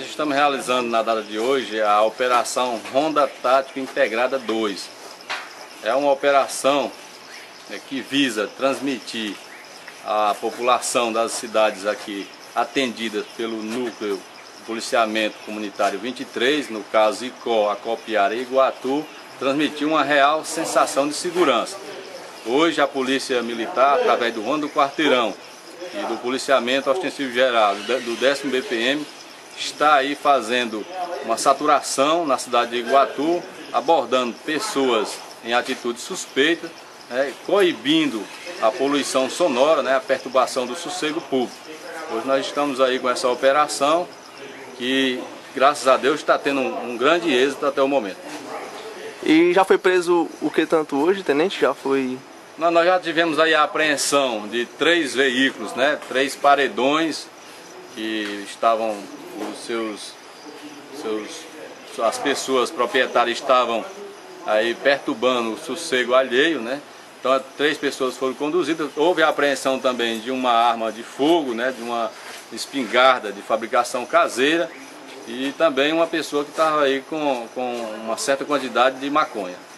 Nós estamos realizando na data de hoje a Operação Ronda Tática Integrada 2. É uma operação que visa transmitir à população das cidades aqui atendidas pelo Núcleo de Policiamento Comunitário 23, no caso Icó, Acopiara e Iguatu, transmitir uma real sensação de segurança. Hoje a Polícia Militar, através do Ronda do Quarteirão e do Policiamento Ostensivo Geral do 10º BPM, está aí fazendo uma saturação na cidade de Iguatu, abordando pessoas em atitudes suspeitas, coibindo a poluição sonora, a perturbação do sossego público. Hoje nós estamos aí com essa operação que, graças a Deus, está tendo um grande êxito até o momento. E já foi preso o que tanto hoje, tenente? Já foi... Nós já tivemos aí a apreensão de 3 veículos, 3 paredões que estavam, as pessoas proprietárias estavam aí perturbando o sossego alheio, Então 3 pessoas foram conduzidas. Houve a apreensão também de uma arma de fogo, de uma espingarda de fabricação caseira, e também uma pessoa que estava aí com uma certa quantidade de maconha.